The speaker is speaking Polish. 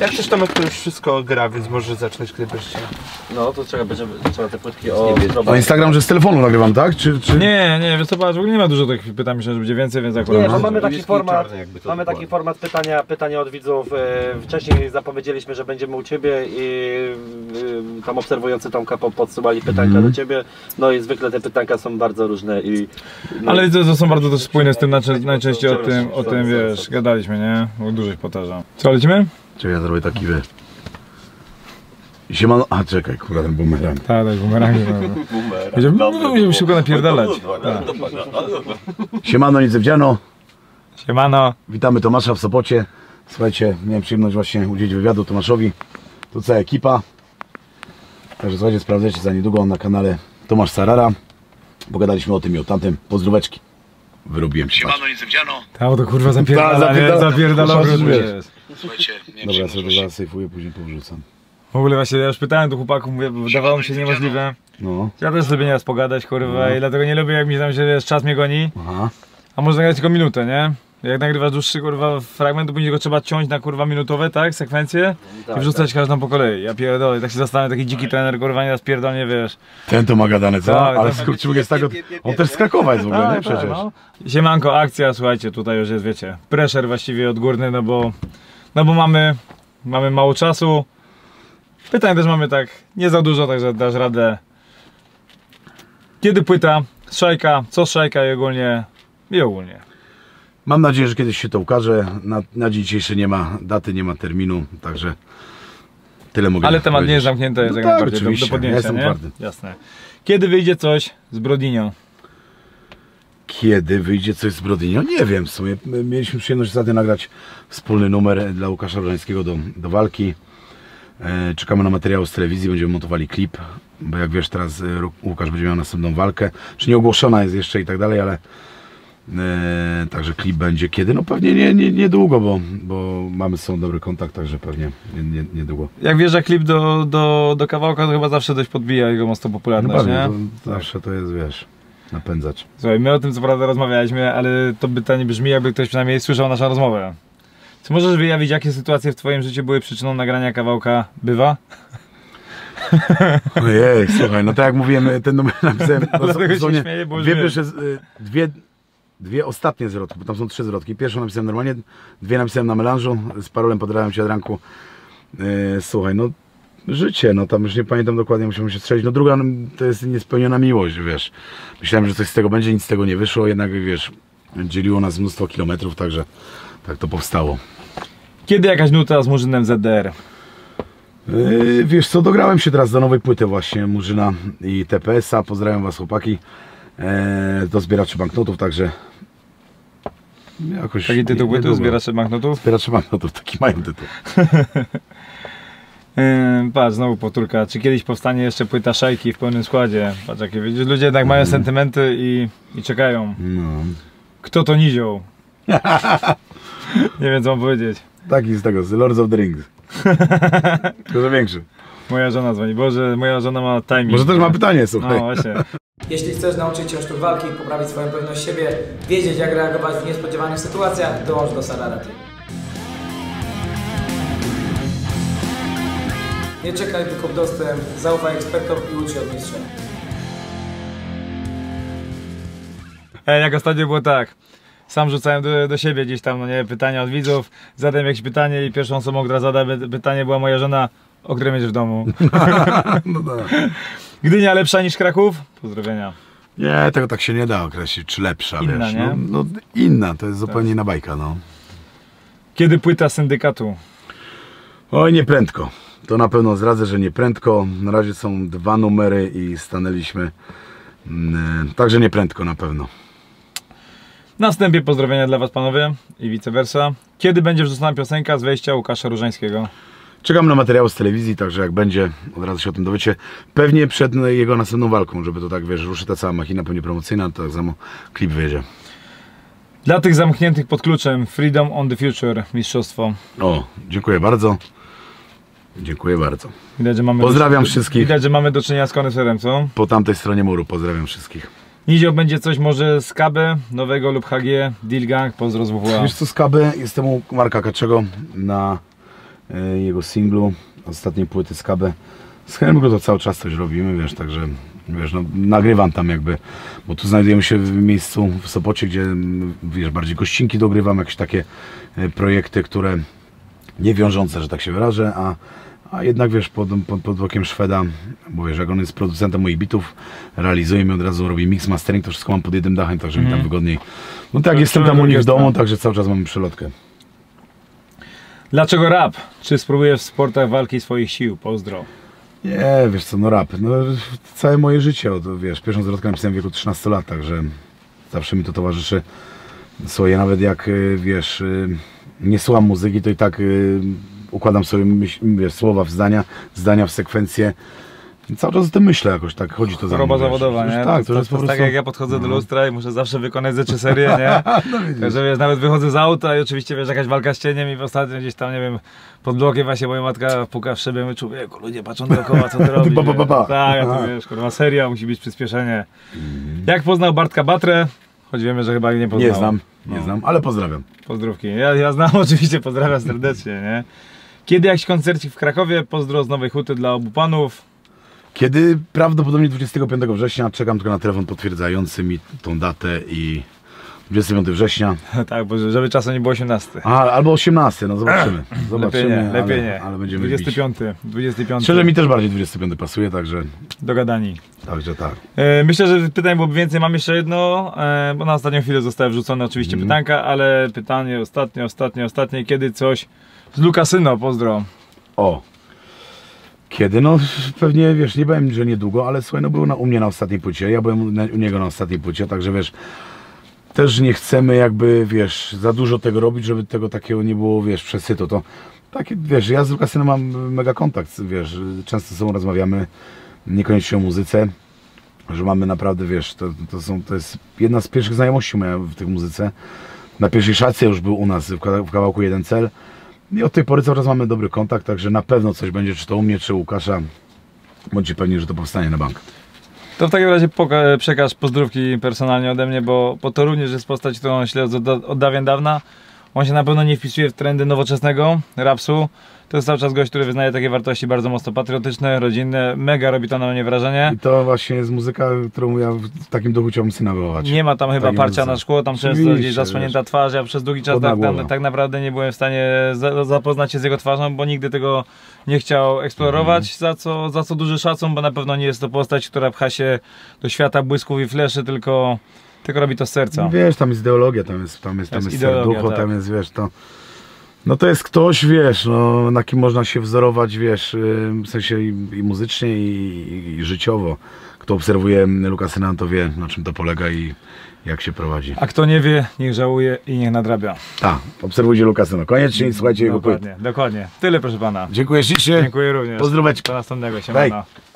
Jak coś tam, to już wszystko gra, więc może zacząć, kiedy będziecie. No to trzeba te płytki A Instagram, że z telefonu nagrywam, tak? Czy... Nie, wiesz co, patrz, w ogóle nie ma dużo tych pytań, myślę, że będzie więcej, więc akurat... Nie, bo mamy taki format, pytania od widzów. Wcześniej zapowiedzieliśmy, że będziemy u Ciebie i tam obserwujący Tomka podsyłali pytanka do Ciebie. No i zwykle te pytanka są bardzo różne i... No. Ale to są bardzo też spójne z tym, najczęściej o tym wiesz, gadaliśmy, nie? O dużych potarzach. Co, lecimy? Czekaj, ja zrobię taki Siemano... A czekaj, kurwa, ten bumerang. Tak, bumerang. Będziemy szybko napierdalać. Siemano, Niedzewdziano. Siemano. Witamy Tomasza w Sopocie. Słuchajcie, miałem przyjemność właśnie udzielić wywiadu Tomaszowi. Tu cała ekipa. Także słuchajcie, sprawdzajcie za niedługo na kanale Tomasz Sarara. Pogadaliśmy o tym i o tamtym. Pozdróweczki. Wyrobiłem się. Siemano, Niedzewdziano. Tam to kurwa zapierdala. Słuchajcie, dobra, sobie zaraz sejfuję, później powrzucam. W ogóle właśnie ja już pytałem do chłopaków, mówię, bo wydawało mi się niemożliwe. No. Ja też lubię nieraz pogadać, kurwa, i dlatego nie lubię, jak mi tam się, wiesz, czas mnie goni. Aha. A można nagrać tylko minutę, nie? Jak nagrywasz dłuższy, kurwa, fragment, to później go trzeba ciąć na, kurwa, minutowe, tak? Sekwencje i wrzucać każdą po kolei. Ja pierdolę, tak się zastanawiam, taki dziki trener, kurwa, nieraz pierdolnie, wiesz. Ten to ma gadane, co? Tak, ale skurczył jest tak, on też z Krakowa jest w ogóle, nie? Przecież. No. Siemanko, akcja, słuchajcie, tutaj już jest, wiecie, pressure właściwie odgórny, no bo mamy mało czasu. Pytań też mamy tak nie za dużo, także dasz radę. Kiedy płyta, Szajka, co Szajka i ogólnie. Mam nadzieję, że kiedyś się to ukaże. Na dzień dzisiejszy nie ma daty, nie ma terminu, także tyle mogę powiedzieć. Ale temat nie jest zamknięty, jest jak najbardziej do podjęcia, jestem nie? twardy. Jasne. Kiedy wyjdzie coś z Brodinio? Kiedy wyjdzie coś z Brodinio? Nie wiem, w sumie mieliśmy przyjemność ostatnio nagrać wspólny numer dla Łukasza Różańskiego do walki. Czekamy na materiał z telewizji, będziemy montowali klip, bo jak wiesz, teraz Łukasz będzie miał następną walkę, czy nie ogłoszona jest jeszcze i tak dalej, ale także klip będzie kiedy? No pewnie niedługo, bo mamy z sobą dobry kontakt, także pewnie niedługo. Jak wjeżdża klip do kawałka, to chyba zawsze dość podbija jego mocno popularność, nie? To zawsze to jest, wiesz, napędzacz. Słuchaj, my o tym co prawda rozmawialiśmy, ale to pytanie brzmi, jakby ktoś przynajmniej słyszał naszą rozmowę. Czy możesz wyjawić, jakie sytuacje w Twoim życiu były przyczyną nagrania kawałka Bywa? Ojej, słuchaj, no tak jak mówiłem, ten numer napisałem, dwie ostatnie zwrotki, bo tam są 3 zwrotki. Pierwszą napisałem normalnie, 2 napisałem na melanżu, z parolem Podrałem Cię od ranku. Słuchaj, no życie, no tam już nie pamiętam dokładnie, musiałem się strzelić. No druga to jest niespełniona miłość, wiesz. Myślałem, że coś z tego będzie, nic z tego nie wyszło, jednak wiesz, dzieliło nas mnóstwo kilometrów, także tak to powstało. Kiedy jakaś nuta z Murzynem ZDR? Wiesz co, dograłem się teraz do nowej płyty właśnie Murzyna i TPS-a. Pozdrawiam Was, chłopaki. Do zbieraczy banknotów, także jakoś... Taki tytuł płyty, Zbieracze banknotów? Zbieracze banknotów, taki mają tytuł. Patrz, znowu powtórka. Czy kiedyś powstanie jeszcze płyta Szajki w pełnym składzie? Patrz, jakie widzisz, ludzie jednak mają sentymenty i czekają. No. Kto to nizioł? Nie wiem co mam powiedzieć. Taki z tego, z Lords of the Rings. Tylko większy. Moja żona dzwoni. Boże, moja żona ma timing. Może też ma pytanie, słuchaj. No właśnie. Jeśli chcesz nauczyć się sztuk walki, poprawić swoją pewność siebie, wiedzieć jak reagować w niespodziewanych sytuacjach, dołącz do Sarara Team. Nie czekaj tylko w dostęp, zaufaj ekspertom i ucz się od mistrza. Jak ostatnio było tak. Sam rzucałem do siebie gdzieś tam, no nie, pytania od widzów, zadałem jakieś pytanie i pierwszą osobą, która zadała pytanie, była moja żona, o której będziesz w domu. No tak. Gdynia lepsza niż Kraków? Pozdrowienia. Nie, tego tak się nie da określić, czy lepsza, Inna, wiesz. nie? No, inna, to jest zupełnie inna bajka, no. Kiedy płyta Syndykatu? Oj, nie prędko. To na pewno zdradzę, że nie prędko. Na razie są 2 numery i stanęliśmy. Także nie prędko na pewno. Na wstępie pozdrowienia dla Was panowie i vice versa. Kiedy będzie wrzucona piosenka z wejścia Łukasza Różańskiego? Czekam na materiał z telewizji, także jak będzie, od razu się o tym dowiecie. Pewnie przed jego następną walką, żeby to tak, wiesz, ruszy ta cała machina pewnie promocyjna, to tak samo klip wyjedzie. Dla tych zamkniętych pod kluczem, Freedom on the Future, mistrzostwo. O, dziękuję bardzo. Dziękuję bardzo. Widać, że mamy pozdrawiam wszystkich. Widać, że mamy do czynienia z koneserem, co? Po tamtej stronie muru pozdrawiam wszystkich. Nizio, będzie coś może z KB, nowego lub HG, Deal Gang, pozdro z WWA. Wiesz co, z KB jestem u Marka Kaczego na jego singlu, ostatniej płyty z KB. Z Henry'ego to cały czas coś robimy, wiesz, także wiesz, no, nagrywam tam jakby, bo tu znajdujemy się w miejscu w Sopocie, gdzie wiesz, bardziej gościnki dogrywam, jakieś takie projekty, które nie wiążące, że tak się wyrażę, a jednak wiesz, pod okiem Szweda, bo wiesz, jak on jest producentem moich bitów, realizuje mi od razu, robi mix, mastering, to wszystko mam pod jednym dachem, także mi tam wygodniej. No tak, jestem tam u nich w domu, także cały czas mamy przelotkę. Dlaczego rap? Czy spróbujesz w sportach walki swoich sił? Pozdro. Nie, wiesz co, no rap, no całe moje życie, wiesz, pierwszą zwrotkę napisałem w wieku 13 lat, także zawsze mi to towarzyszy. Słuchaj, nawet jak, wiesz, nie słucham muzyki, to i tak układam sobie wiesz, słowa w zdania w sekwencję. Cały czas o tym myślę jakoś, tak chodzi to za mną. Choroba zawodowa, nie? Tak, to jest po jest prostu... tak jak ja podchodzę do lustra i muszę zawsze wykonać ze 3 serie, nie? No widzisz. Także wiesz, nawet wychodzę z auta i oczywiście wiesz, jakaś walka z cieniem i w ostatnim gdzieś tam, nie wiem, pod blokiem właśnie moja matka puka w szybę i mówi, człowieku, ludzie patrzą dookoła, co ty robisz? Tak, a to wiesz, kurwa, seria, musi być przyspieszenie. Jak poznał Bartka Batrę? Choć wiemy, że chyba nie poznał. Nie znam, ale pozdrawiam. Pozdrówki. Ja znam oczywiście, pozdrawiam serdecznie, nie? Kiedy jakiś koncercik w Krakowie? Pozdro z Nowej Huty dla obu panów. Kiedy? Prawdopodobnie 25 września, czekam tylko na telefon potwierdzający mi tą datę i 25 września. Tak, bo żeby czasu nie było 18. Albo 18, no zobaczymy. Lepiej nie. Ale będziemy 25. Szczerze mi też bardziej 25 pasuje, także Dogadani. tak. Myślę, że pytań byłoby więcej. Mam jeszcze jedno, bo na ostatnią chwilę zostały wrzucone oczywiście pytanka, ale pytanie ostatnie. Kiedy coś z Lukasyno? Pozdro. O. Kiedy? No pewnie, wiesz, nie powiem, że niedługo, ale słuchaj, no był u mnie na ostatniej płycie, ja byłem u niego na ostatniej płycie, także wiesz, też nie chcemy jakby, wiesz, za dużo tego robić, żeby tego takiego nie było, wiesz, przesytu. To takie, wiesz, ja z Lukasynem mam mega kontakt, wiesz, często ze sobą rozmawiamy, niekoniecznie o muzyce, że mamy naprawdę, wiesz, to jest jedna z pierwszych znajomości moja w tej muzyce. Na pierwszej szacie już był u nas w kawałku Jeden Cel. I od tej pory cały czas mamy dobry kontakt, także na pewno coś będzie, czy to u mnie, czy u Łukasza. Bądźcie pewni, że to powstanie na bank. To w takim razie przekaż pozdrówki personalnie ode mnie, bo to również jest postać, którą śledzę od dawien dawna. On się na pewno nie wpisuje w trendy nowoczesnego rapsu. To jest cały czas gość, który wyznaje takie wartości bardzo mocno patriotyczne, rodzinne. Mega robi to na mnie wrażenie. I to właśnie jest muzyka, którą ja w takim duchu chciałbym syna wychować. Nie ma tam chyba parcia na szkło, tam często gdzieś zasłonięta twarz. Ja przez długi czas tak naprawdę nie byłem w stanie zapoznać się z jego twarzą, bo nigdy tego nie chciał eksplorować, za co duży szacun, bo na pewno nie jest to postać, która pcha się do świata błysków i fleszy, tylko robi to z serca. Wiesz, tam jest ideologia, tam jest serducho, tak. Tam jest, wiesz, to... No to jest ktoś, wiesz, no, na kim można się wzorować, wiesz, w sensie i muzycznie, i życiowo. Kto obserwuje Lukasyna, to wie, na czym to polega i jak się prowadzi. A kto nie wie, niech żałuje i niech nadrabia. Tak, obserwujcie Lukasyna, koniecznie i słuchajcie jego płyt. Dokładnie. Tyle, proszę pana. Dziękuję ślicznie. Dziękuję również. Pozdróweczka. Do następnego, siemano.